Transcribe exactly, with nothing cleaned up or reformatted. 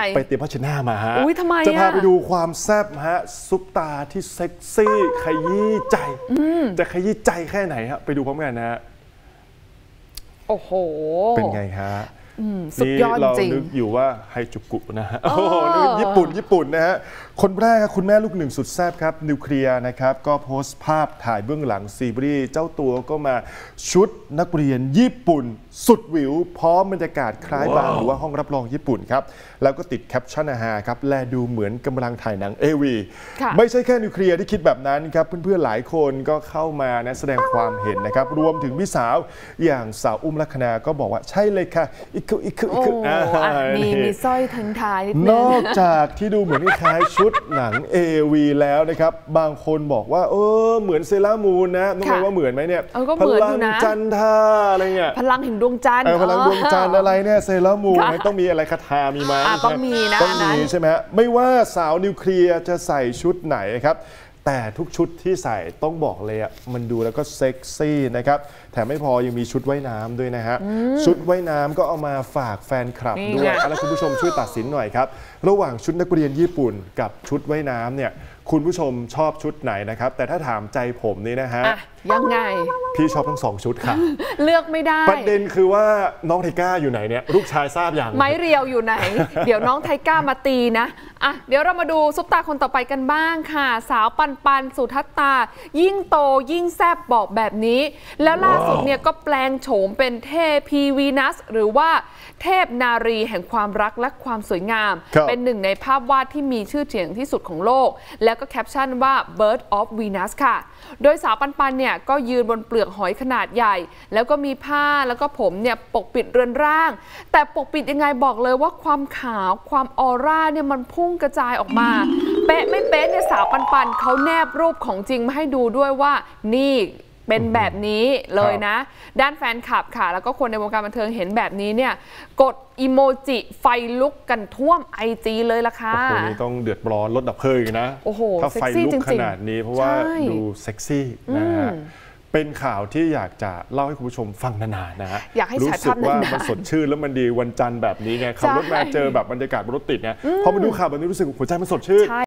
ไปเตรียมผ้าเช็ดหน้ามาฮะจะพาไปดูความแซ่บฮะซุปตาที่เซ็กซี่ขยี้ใจจะขยี้ใจแค่ไหนฮะไปดูพร้อมกันนะฮะโอ้โหเป็นไงฮะสุดยอดจริงเรานึกอยู่ว่าไฮจุกุนะฮะโอ้โหนึกญี่ปุ่นญี่ปุ่นนะฮะคนแรกครับคุณแม่ลูกหนึ่งสุดแซ่บครับนิวเคลียร์นะครับก็โพสต์ภาพถ่ายเบื้องหลังซีรีส์เจ้าตัวก็มาชุดนักเรียนญี่ปุ่นสุดหวิวพร้อมบรรยากาศคล้ายบาร์หรือว่าห้องรับรองญี่ปุ่นครับแล้วก็ติดแคปชั่นอาหารครับแลดูเหมือนกำลังถ่ายหนังเอวีไม่ใช่แค่นิวเคลียร์ที่คิดแบบนั้นครับเพื่อนๆหลายคนก็เข้ามานะแสดงความเห็นนะครับรวมถึงพี่สาวอย่างสาวอุ้มลัคนาก็บอกว่าใช่เลยค่ะอีกคืออีกคืออีกคือมีมีสร้อยทั้งท้ายนิดนึงนอกจากที่ดูเหมือนคล้ายชุดหนัง เอ วี แล้วนะครับบางคนบอกว่าเออเหมือนเซรามูนนะน้องว่าเหมือนไหมเนี่ยพลังจันทราอะไรเงี้ยพลังแห่งดวงจันทร์พลังดวงจันทร์อะไรเนี่ยเซรามูนต้องมีอะไรคาถามีไหมต้องมีนะต้องมีใช่ไหมไม่ว่าสาวนิวเคลียร์จะใส่ชุดไหนครับแต่ทุกชุดที่ใส่ต้องบอกเลยอ่ะมันดูแล้วก็เซ็กซี่นะครับแถมไม่พอยังมีชุดว่ายน้ำด้วยนะฮะชุดว่ายน้ำก็เอามาฝากแฟนคลับด้วยแล้วคุณผู้ชมช่วยตัดสินหน่อยครับระหว่างชุดนักเรียนญี่ปุ่นกับชุดว่ายน้ำเนี่ยคุณผู้ชมชอบชุดไหนนะครับแต่ถ้าถามใจผมนี่นะฮะยังไงพี่ชอบทั้งสองชุดค่ะเลือกไม่ได้ประเด็นคือว่าน้องไทก้าอยู่ไหนเนี่ยลูกชายทราบอย่างไม้เรียวอยู่ไหน เดี๋ยวน้องไทก้ามาตีนะอ่ะเดี๋ยวเรามาดูซุปตาคนต่อไปกันบ้างค่ะสาวปันปันสุทัศตายิ่งโตยิ่งแซ่บบอกแบบนี้แล้วล่าสุดเนี่ยก็แปลงโฉมเป็นเทพีวีนัสหรือว่าเทพนารีแห่งความรักและความสวยงามเป็นหนึ่งในภาพวาดที่มีชื่อเสียงที่สุดของโลกแล้วก็แคปชั่นว่า Bird of Venus ค่ะโดยสาวปันปันเนี่ยก็ยืนบนเปลือกหอยขนาดใหญ่แล้วก็มีผ้าแล้วก็ผมเนี่ยปกปิดเรือนร่างแต่ปกปิดยังไงบอกเลยว่าความขาวความออร่าเนี่ยมันพุ่งกระจายออกมาเป๊ะไม่เป๊ะเนี่ยสาวปันปันเขาแนบรูปของจริงมาให้ดูด้วยว่านี่เป็นแบบนี้เลยนะด้านแฟนคลับค่ะแล้วก็คนในวงการบันเทิงเห็นแบบนี้เนี่ยกดอีโมจิไฟลุกกันท่วมไอจีเลยล่ะค่ะโอ้โหนี่ต้องเดือดร้อนรถดับเพลิงนะโอ้โหถ้าไฟลุกขนาดนี้เพราะว่าดูเซ็กซี่นะฮะเป็นข่าวที่อยากจะเล่าให้คุณผู้ชมฟังนานๆนะฮะอยากให้รู้สึกว่ามันสดชื่นแล้วมันดีวันจันทร์แบบนี้ไงขับรถมาเจอแบบบรรยากาศรถติดเนี่ยพอมาดูข่าวแบบนี้รู้สึกหัวใจมันสดชื่น